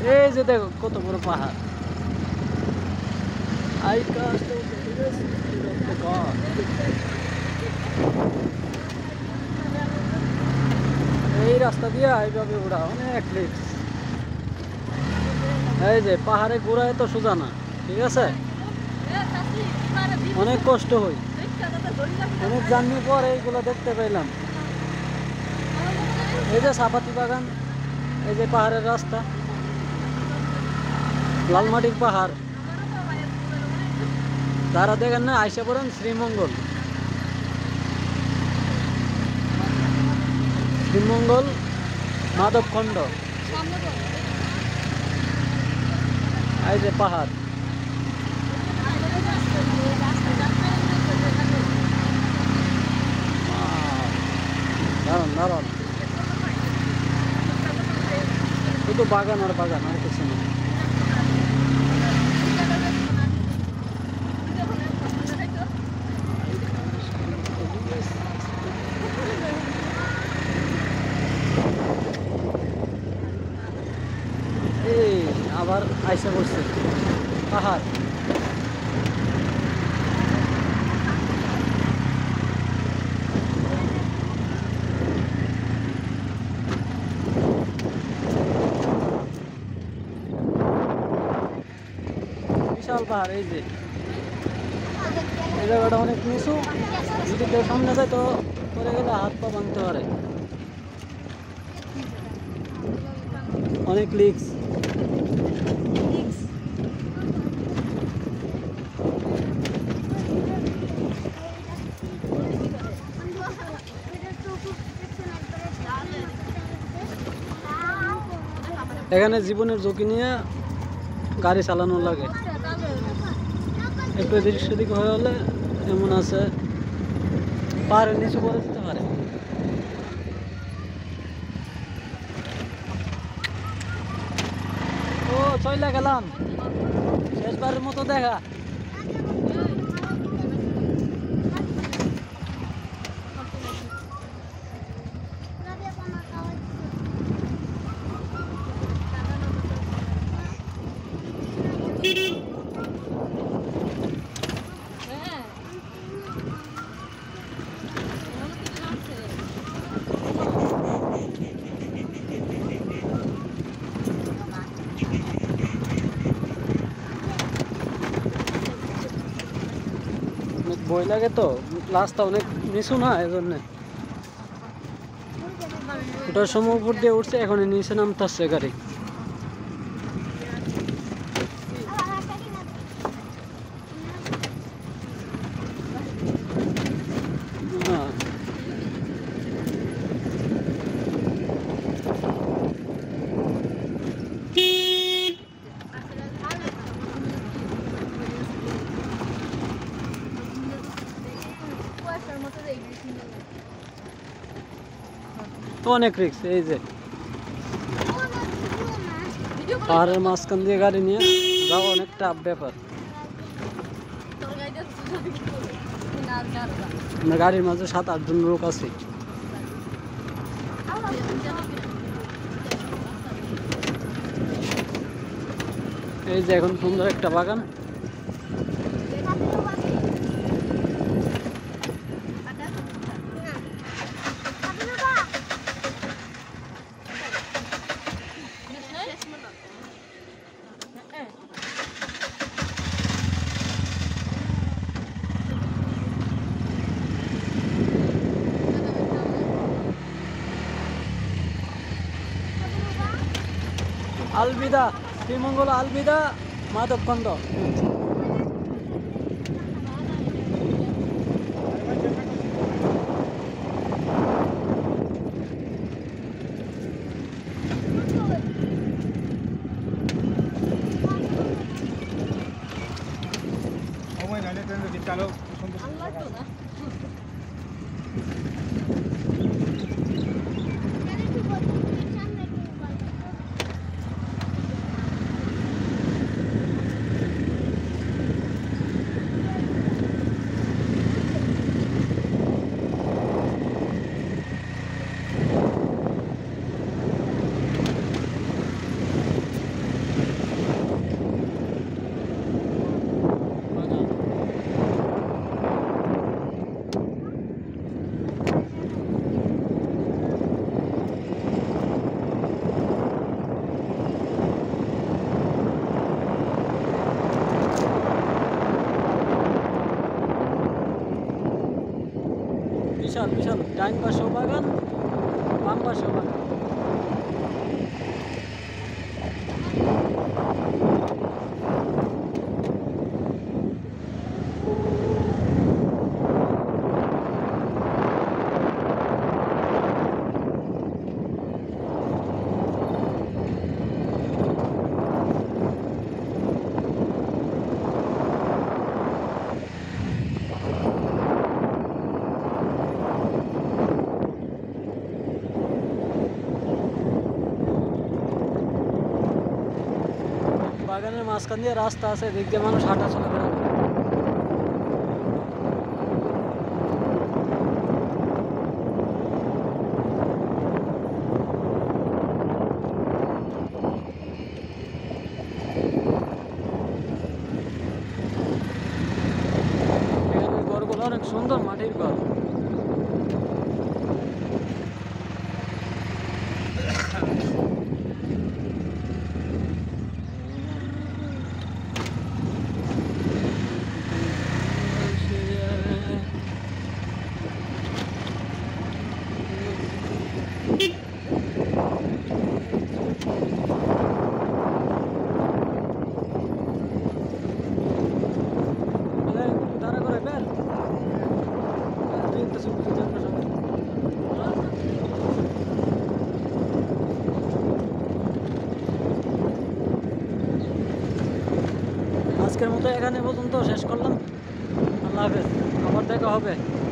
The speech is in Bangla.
এই যে দেখো কত বড় পাহাড়। এই রাস্তা দিয়ে এইভাবে ওরা অনেক রিস্ক। এই যে পাহাড়ে ঘোরা এত সোজা না, ঠিক আছে, অনেক কষ্ট হয়। অনেক জার্নি পর এইগুলো দেখতে পেলাম। এই যে সাপাতি বাগান, এই যে পাহাড়ের রাস্তা, লালমাটির পাহাড়। তারা দেখেন না, আইসা পড়েন শ্রীমঙ্গল। শ্রীমঙ্গল মাধবখণ্ড, এই যে পাহাড়। দারুন দারুন, শুধু বাগান আর বাগান, আর কিছু না। এই আবার আইসা পড়ছে পাহাড়। বিশাল পাহাড়। এই যে এই জায়গাটা অনেক নিচু, যদি কেউ সামনে যায় তো পরে গেলে হাত পা ভাঙতে পারে, অনেক রিস্ক। এখানে জীবনের ঝুঁকি নিয়ে গাড়ি চালানো লাগে। একটু এদিক সেদিক হয়ে হলে এমন আছে পাহাড়ের নিচু করে দিতে পারে। ও চলে গেলাম, শেষবারের মতো দেখা। ভয় লাগে তো, রাস্তা অনেক নিচু না, এই জন্য ওটার সময় উপর দিয়ে উঠছে, এখন নিচে নামতে আসছে গাড়ি। অনেক রিস্ক। এই যে পাহাড়ের মাঝখান দিয়ে গাড়ি নিয়ে যাওয়া অনেক টাফ ব্যাপার। গাড়ির মাঝে 7-8 জন লোক আছে। এই যে এখন সুন্দর একটা বাগান। আলবিদা শ্রীমঙ্গল, আলবিদা মাধবখণ্ড। বিশাল বিশাল, ডাইন পাশেও বাগান, বাম পাশেও বাগান। বাগানের মাঝখান দিয়ে রাস্তা আছে, দিক দিয়ে মানুষ হাঁটা চলাফেরা করে। এখানে ঘরগুলো অনেক সুন্দর, মাটির ঘর। তারা করে বের আজকের মতো এখানে পর্যন্ত শেষ করলাম। আল্লাহ হাফেজ, আবার দেখা হবে।